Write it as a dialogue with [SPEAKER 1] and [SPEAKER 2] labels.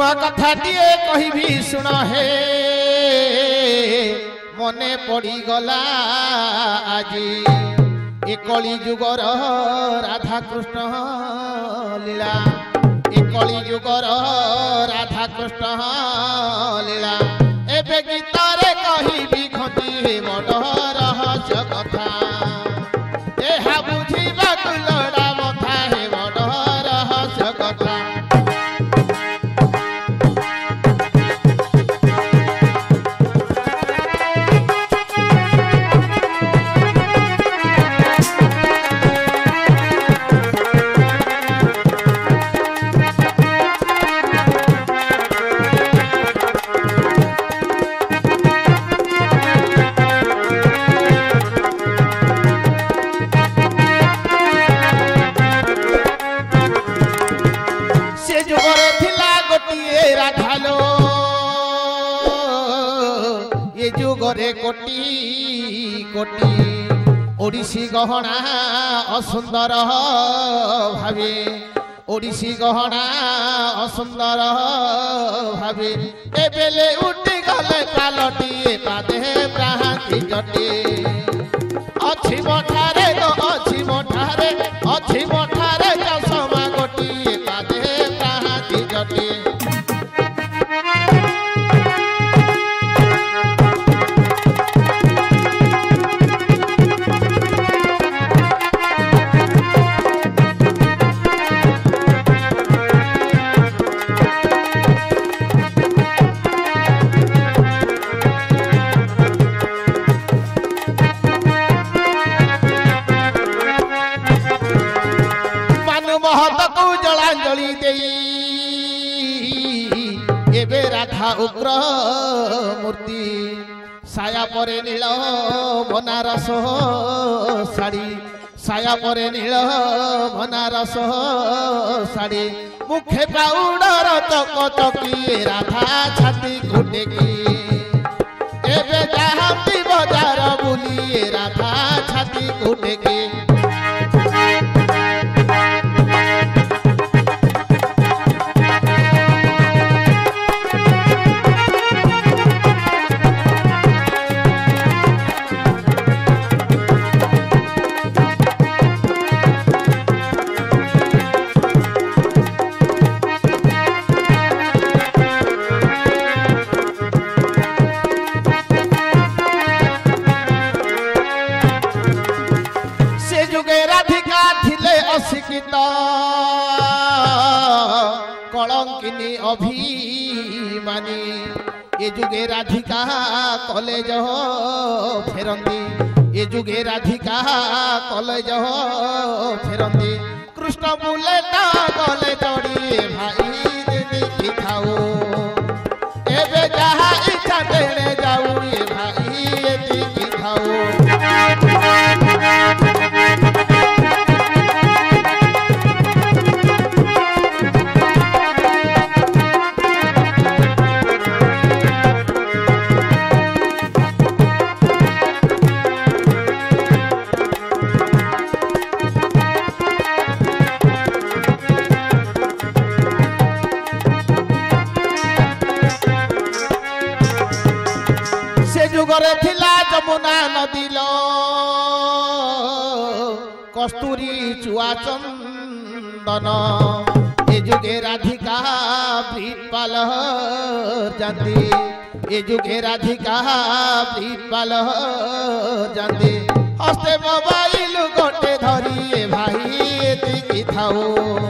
[SPEAKER 1] नुआ कथाटिए कहबी शुण हे मने पड़ी गला आजी ए कली जुगर राधा कृष्ण लीला ए कली जुगर राधा कृष्ण लीला एबे गीतरे कहबी खंती बड़ रहस्य कथा एहा बुझिबा कुलड़ा मथा हे बड़ रहस्य कथा जुगरे कोटी कोटी ओडिसी गहना असुंदर भावे ओडिसी गहना असुंदर भावे ए बेले उठी गले कालटी पादे प्राहाती जटी अछि मठारे अछि मठारे अछि मठारे चषमा गोटी पादे प्राहाती जटी राधा उग्र मूर्ति साया परे नील बनारस साड़ी साया परे नील बनारस साड़ी मुखे पाउडर चक चकी राधा छाती कुटेकी एबे जाहाती बजार बुली राधा छाती कुटेकी कलंकिनी अभिमानी ये जुगे राधिका कॉलेज फेरंदी ये जुगे राधिका कॉलेज फेरंदी कृष्ण बुलेटा गले चढ़ी भाई देखी खाओ एबे जहा इच्छा देने जाऊ ये भाई देखी खाओ जुगरे थिला जमुना नदील कस्तूरी चुआ चंदन ए जुगे राधिका प्रीतपाल जाती ए जुगे राधिका प्रीतपाल जाती हस्ते मोबाइल गोटे धरी भाई देखी थाओ